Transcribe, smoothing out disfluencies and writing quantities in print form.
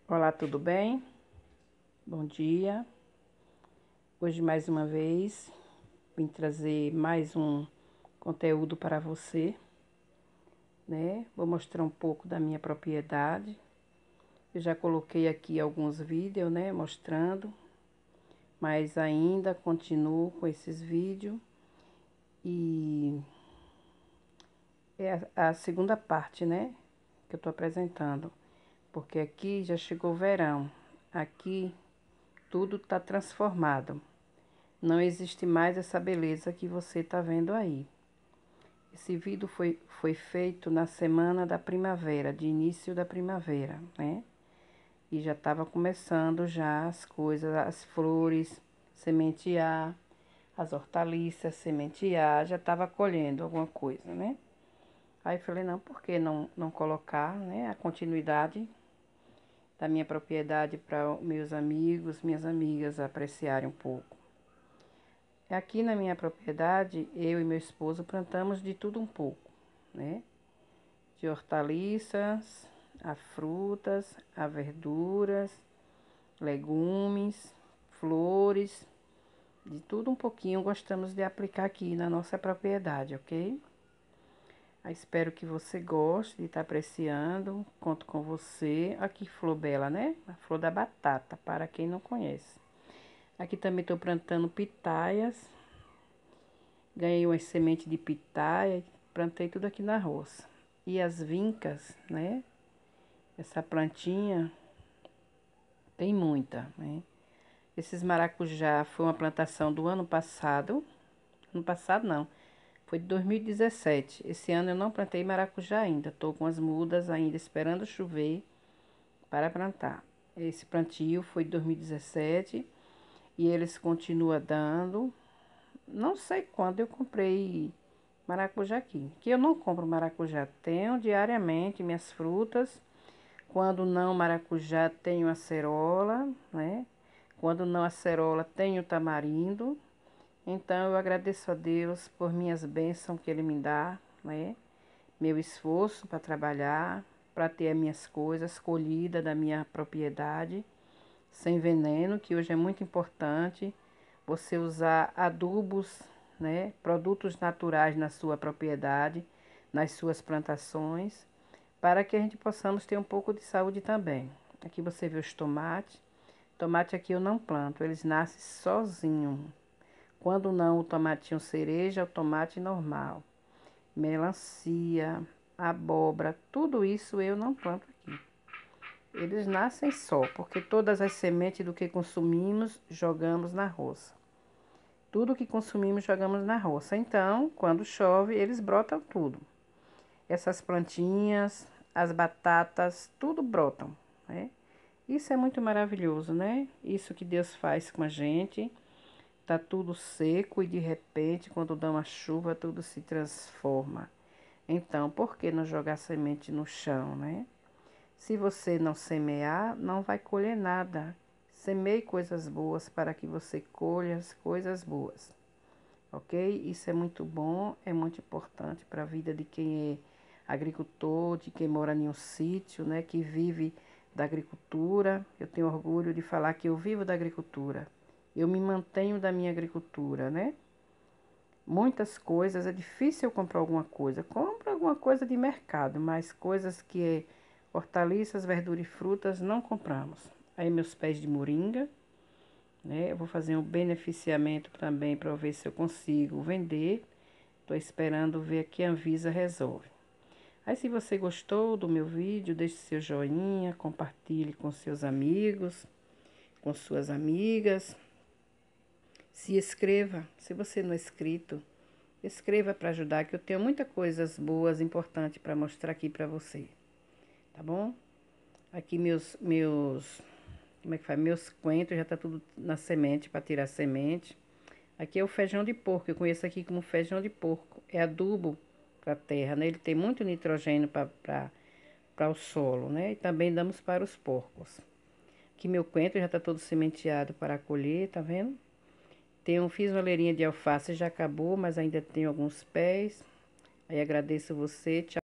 Olá, tudo bem? Bom dia. Hoje, mais uma vez, vim trazer mais um conteúdo para você, né? Vou mostrar um pouco da minha propriedade. Eu já coloquei aqui alguns vídeos, né, mostrando, mas ainda continuo com esses vídeos e é a segunda parte, né, que eu tô apresentando, porque aqui já chegou o verão. Aqui tudo tá transformado. Não existe mais essa beleza que você está vendo aí. Esse vídeo foi feito na semana da primavera, de início da primavera, né? E já estava começando já as coisas, as flores, sementear, as hortaliças, sementear, já estava colhendo alguma coisa, né? Aí falei, não, por que não colocar, né, a continuidade da minha propriedade para meus amigos, minhas amigas apreciarem um pouco. Aqui na minha propriedade, eu e meu esposo plantamos de tudo um pouco, né? De hortaliças, a frutas, a verduras, legumes, flores, de tudo um pouquinho gostamos de aplicar aqui na nossa propriedade, ok? Eu espero que você goste de estar apreciando, conto com você. Aqui flor bela, né? A flor da batata, para quem não conhece. Aqui também estou plantando pitaias. Ganhei umas sementes de pitaia, plantei tudo aqui na roça. E as vincas, né? Essa plantinha tem muita, né? Esses maracujá foi uma plantação do ano passado. Ano passado não, foi de 2017. Esse ano eu não plantei maracujá ainda. Tô com as mudas ainda esperando chover para plantar. Esse plantio foi de 2017 e eles continuam dando. Não sei quando eu comprei maracujá aqui. Que eu não compro maracujá. Tenho diariamente minhas frutas. Quando não maracujá, tenho acerola, né? Quando não acerola, tenho tamarindo. Então eu agradeço a Deus por minhas bênçãos que Ele me dá, né? Meu esforço para trabalhar, para ter as minhas coisas colhidas da minha propriedade, sem veneno, que hoje é muito importante. Você usar adubos, né? Produtos naturais na sua propriedade, nas suas plantações, para que a gente possamos ter um pouco de saúde também. Aqui você vê os tomates. Tomate aqui eu não planto, eles nascem sozinhos. Quando não, o tomatinho cereja, o tomate normal. Melancia, abóbora, tudo isso eu não planto aqui. Eles nascem só, porque todas as sementes do que consumimos, jogamos na roça. Tudo que consumimos, jogamos na roça. Então, quando chove, eles brotam tudo. Essas plantinhas, as batatas, tudo brotam, né? Isso é muito maravilhoso, né? Isso que Deus faz com a gente. Tá tudo seco e de repente, quando dá uma chuva, tudo se transforma. Então, por que não jogar semente no chão, né? Se você não semear, não vai colher nada. Semeie coisas boas para que você colha as coisas boas, ok? Isso é muito bom, é muito importante para a vida de quem é agricultor, de quem mora em um sítio, né? Que vive da agricultura. Eu tenho orgulho de falar que eu vivo da agricultura. Eu me mantenho da minha agricultura, né? Muitas coisas, é difícil eu comprar alguma coisa. Compro alguma coisa de mercado, mas coisas que é hortaliças, verduras e frutas não compramos. Aí meus pés de moringa, né? Eu vou fazer um beneficiamento também para ver se eu consigo vender. Estou esperando ver que a Anvisa resolve. Aí se você gostou do meu vídeo, deixe seu joinha, compartilhe com seus amigos, com suas amigas. Se inscreva, se você não é inscrito, escreva para ajudar, que eu tenho muitas coisas boas, importantes para mostrar aqui para você, tá bom? Aqui como é que faz? Meus coentros já tá tudo na semente, para tirar a semente. Aqui é o feijão de porco, eu conheço aqui como feijão de porco. É adubo para a terra, né? Ele tem muito nitrogênio para o solo, né? E também damos para os porcos. Aqui meu coentro já tá todo sementeado para colher, tá vendo? Fiz uma leirinha de alface, já acabou, mas ainda tenho alguns pés. Aí agradeço você, tchau.